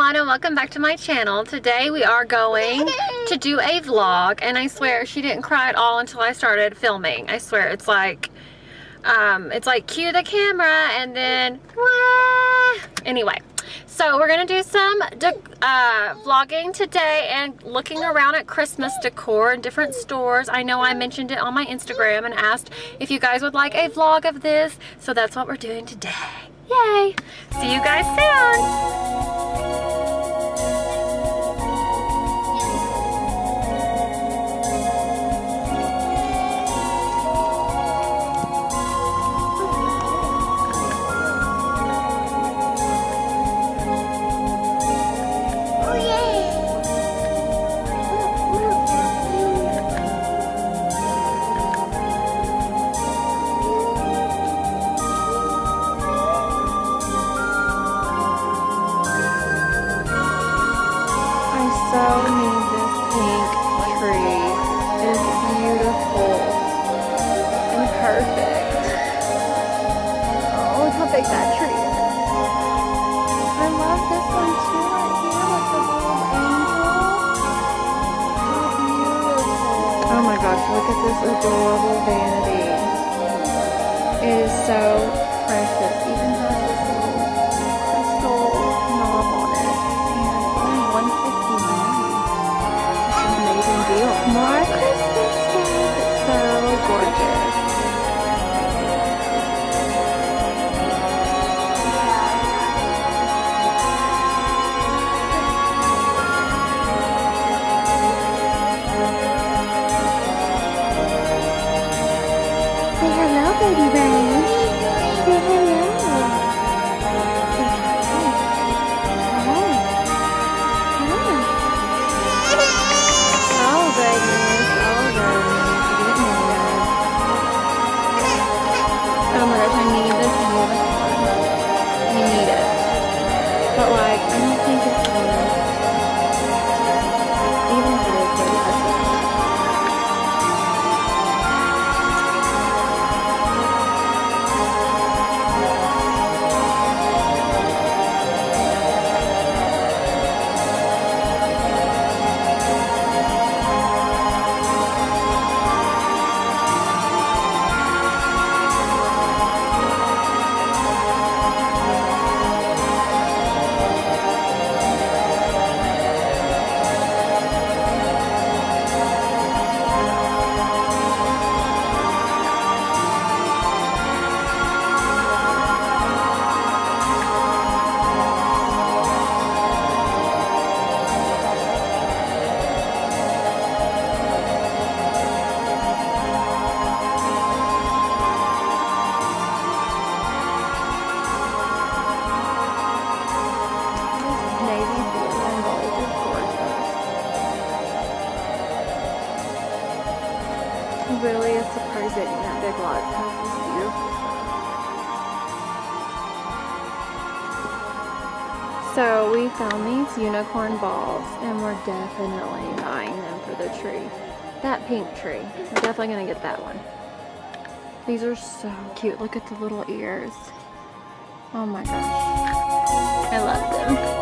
everyone, and welcome back to my channel. Today we are going to do a vlog, and I swear she didn't cry at all until I started filming. I swear it's like cue the camera and then anyway. So we're gonna do some vlogging today and looking around at Christmas decor in different stores. I know I mentioned it on my Instagram and asked if you guys would like a vlog of this, so that's what we're doing today. Yay! See you guys soon! That tree is. I love this one too right here with the little angel. How beautiful. Oh my gosh, look at this adorable vanity. It is so precious. Even has this little crystal knob on it. And only $1.59. It's an amazing deal. More Christmas stuff. It's so gorgeous. Baby Rain. Say hello. Oh goodness. Oh my gosh, I need this unicorn. I need it. But like, I don't think it's worth it. Even if it is, very expensive. It really is surprising that Big Lots has this beautiful stuff. So we found these unicorn balls and we're definitely buying them for the tree. That pink tree. We're definitely going to get that one. These are so cute. Look at the little ears. Oh my gosh. I love them.